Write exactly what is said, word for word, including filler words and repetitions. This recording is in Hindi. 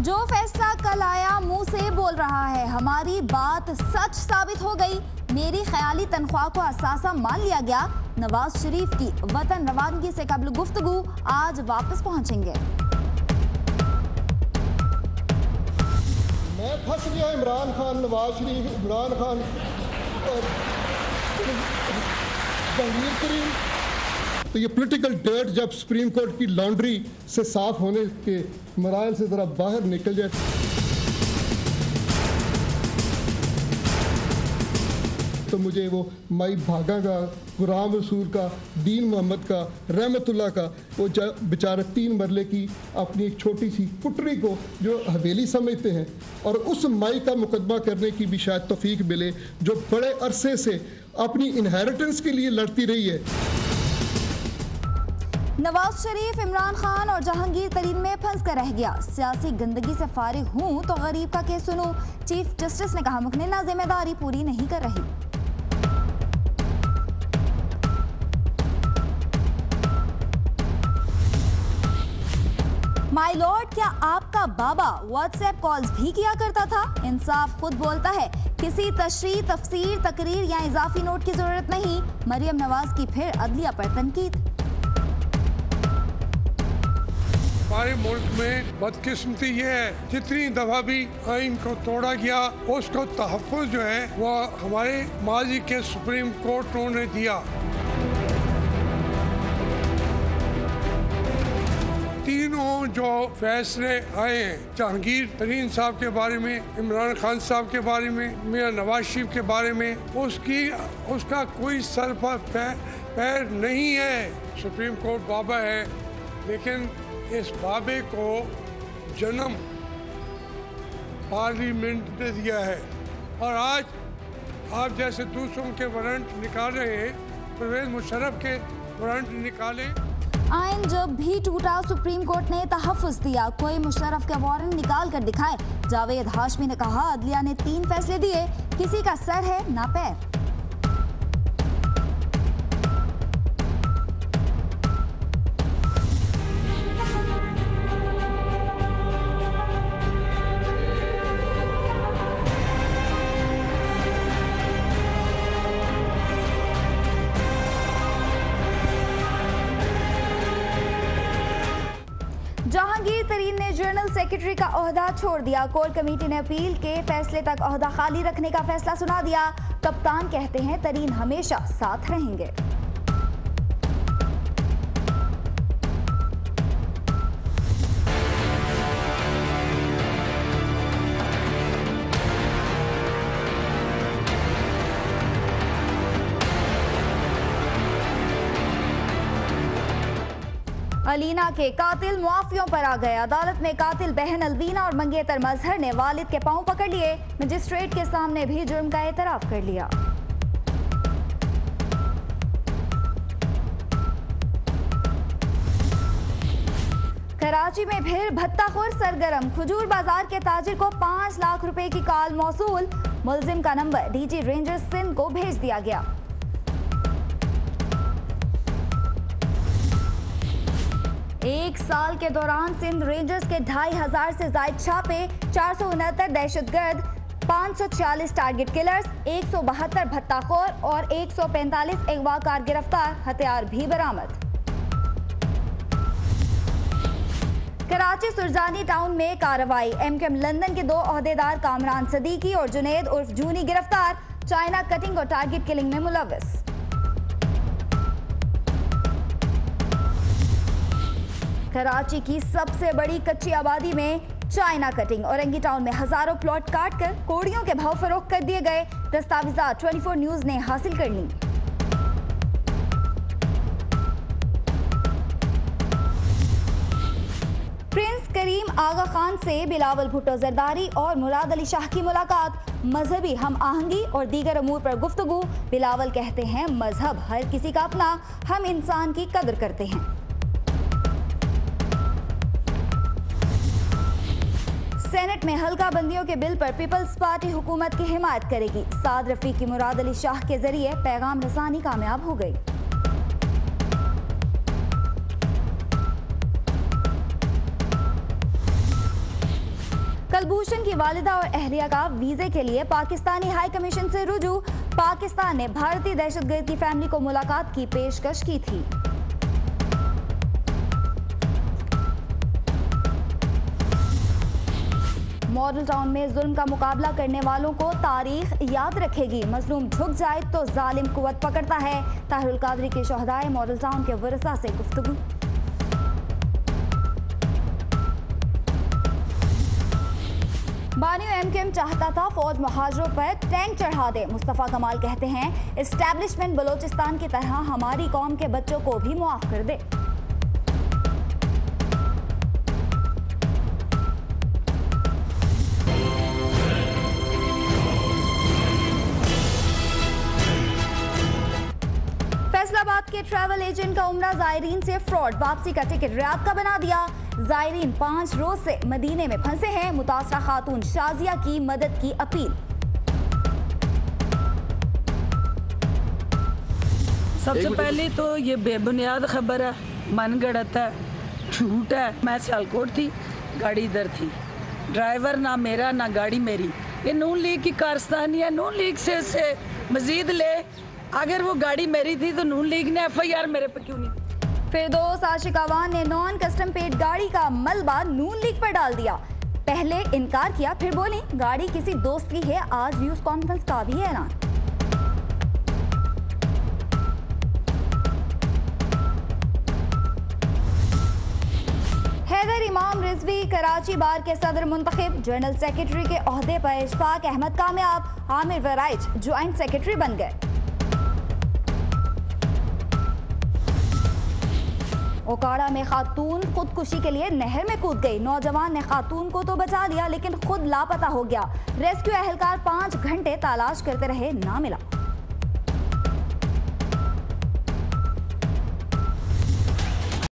जो फैसला कल आया मुंह से बोल रहा है, हमारी बात सच साबित हो गई। मेरी ख्याली तनख्वाह को असासा मान लिया गया। नवाज शरीफ की वतन रवानगी से कबल गुफ्तगू आज वापस पहुंचेंगे। मैं फंस गया इमरान खान, नवाज शरीफ, इमरान खान और जहांगीर तरीन। तो ये पॉलिटिकल डर्ट जब सुप्रीम कोर्ट की लॉन्ड्री से साफ होने के मराइल से जरा बाहर निकल जाए तो मुझे वो माई भागा का, गुलाम रसूल का, दीन मोहम्मद का, रहमतुल्लाह का, वो बेचारे तीन मरले की अपनी एक छोटी सी कुटरी को जो हवेली समझते हैं और उस माई का मुकदमा करने की भी शायद तौफीक मिले जो बड़े अरसे से अपनी इनहेरिटेंस के लिए लड़ती रही है। नवाज शरीफ इमरान खान और जहांगीर तरीन में फंस कर रह गया। सियासी गंदगी से फारिग हूं तो गरीब का केस सुनो। चीफ जस्टिस ने कहा मुकन्ना जिम्मेदारी पूरी नहीं कर रही। माय लॉर्ड, क्या आपका बाबा व्हाट्सएप कॉल्स भी किया करता था? इंसाफ खुद बोलता है, किसी तशरीह, तफसीर, तकरीर या इजाफी नोट की जरूरत नहीं। मरियम नवाज की फिर अदलिया पर तनकीद। हमारे मुल्क में बदकिस्मती ये है, जितनी दफा भी आइन को तोड़ा गया उसको तहफ़्फ़ुज़ जो है वो हमारे माजी के सुप्रीम कोर्ट ने दिया। तीनों जो फैसले आए हैं, जहांगीर तरीन साहब के बारे में, इमरान खान साहब के बारे में, मियां नवाज शरीफ के बारे में, उसकी उसका कोई सर पर पैर नहीं है। सुप्रीम कोर्ट बाबा है, लेकिन इस बाबे को जन्म पार्लियामेंट ने दिया है और आज आप जैसे दूसरों के वारंट निकाल रहे हैं, परवेज मुशर्रफ के वारंट निकाले। आइन जब भी टूटा सुप्रीम कोर्ट ने तहफ़्फ़ुज़ दिया, कोई मुशर्रफ का वारंट निकाल कर दिखाए। जावेद हाशमी ने कहा अदलिया ने तीन फैसले दिए, किसी का सर है ना पैर। जहांगीर तरीन ने जनरल सेक्रेटरी का ओहदा छोड़ दिया। कोर कमेटी ने अपील के फैसले तक ओहदा खाली रखने का फैसला सुना दिया। कप्तान कहते हैं तरीन हमेशा साथ रहेंगे। अलीना के कातिल मुआफियों पर आ गए। अदालत में कातिल बहन अलवीना और मंगेतर मजहर ने वालिद के पांव पकड़ लिए। मजिस्ट्रेट के सामने भी जुर्म का एतराफ कर लिया। कराची में फिर भत्ताखोर सरगर्म। खजूर बाजार के ताजिर को पांच लाख रुपए की कॉल मौसूल। मुलजिम का नंबर डीजी रेंजर्स सिंध को भेज दिया गया। एक साल के दौरान सिंध रेंजर्स के ढाई हजार से ज्यादा छापे, चार सौ उनहत्तर दहशतगर्द, पाँच सौ छियालीस टारगेट किलर्स, एक सौ बहत्तर भत्ताखोर और एक सौ पैंतालीस अगवाकार गिरफ्तार, हथियार भी बरामद। कराची सुरजानी टाउन में कार्रवाई। एमकेएम लंदन के दो ओहदेदार कामरान सदीकी और जुनेद उर्फ जूनी गिरफ्तार, चाइना कटिंग और टारगेट किलिंग में मुलव्वस। कराची की सबसे बड़ी कच्ची आबादी में चाइना कटिंग। औरंगी टाउन में हजारों प्लॉट काटकर कोड़ियों के भाव फरोख्त कर दिए गए। दस्तावेजात चौबीस न्यूज ने हासिल कर ली। प्रिंस करीम आगा खान से बिलावल भुट्टो जरदारी और मुराद अली शाह की मुलाकात। मजहबी हम आहंगी और दीगर अमूर पर गुफ्तगू। बिलावल कहते हैं मजहब हर किसी का अपना, हम इंसान की कदर करते हैं। सेनेट में हल्का बंदियों के बिल पर पीपल्स पार्टी हुकूमत की हिमायत करेगी। साद रफीक की मुराद अली शाह के जरिए पैगाम रसानी कामयाब हो गई। कलभूषण की वालिदा और अहलिया का वीजे के लिए पाकिस्तानी हाई कमीशन से रुजू। पाकिस्तान ने भारतीय दहशतगर्द की फैमिली को मुलाकात की पेशकश की थी। मॉडल टाउन में जुल्म का मुकाबला करने वालों को तारीख याद रखेगी। मजलूम झुक जाए तो जालिम कुव्वत पकड़ता है। ताहिरुल कादरी के शोहदाए मॉडल टाउन के वरसा से गुफ्तगू। बानियो एमकेएम चाहता था फौज मुहाजिरों पर टैंक चढ़ा दे। मुस्तफ़ा कमाल कहते हैं एस्टैब्लिशमेंट बलोचिस्तान की तरह हमारी कौम के बच्चों को भी मुआफ कर दे। फैसलाबाद के ट्रैवल एजेंट का उम्रा जायरीन से फ्रॉड, वापसी का टिकट रियाद का बना दिया। जायरीन पांच रोज से मदीने में फंसे हैं। मुतासरा खातून शाजिया की मदद की अपील। सबसे पहले तो ये बेबुनियाद खबर है, मन गढ़त है, झूठ है। मैं सियालकोट थी, गाड़ी इधर थी, ड्राइवर ना मेरा ना गाड़ी मेरी। ये नून लीग की कारस्तानी है। नून लीग से से मजीद ले, अगर वो गाड़ी मेरी थी तो नून लीग ने एफ आई आर मेरे पे क्यों नहीं? फिरदौस आशिक अवान ने नॉन कस्टम पेड गाड़ी का मलबा नून लीग पर डाल दिया। पहले इनकार किया, फिर बोली गाड़ी किसी दोस्त की है। आज न्यूज कॉन्फ्रेंस का भी ऐलान। हैदर इमाम रिजवी कराची बार के सदर मुंतखब। जनरल सेक्रेटरी के ओहदे पर इशफाक अहमद कामयाब। आमिर वराइच ज्वाइंट सेक्रेटरी बन गए। ओकाड़ा में खातून खुदकुशी के लिए नहर में कूद गई। नौजवान ने खातून को तो बचा लिया लेकिन खुद लापता हो गया। रेस्क्यू एहलकार पांच घंटे तलाश करते रहे, ना मिला।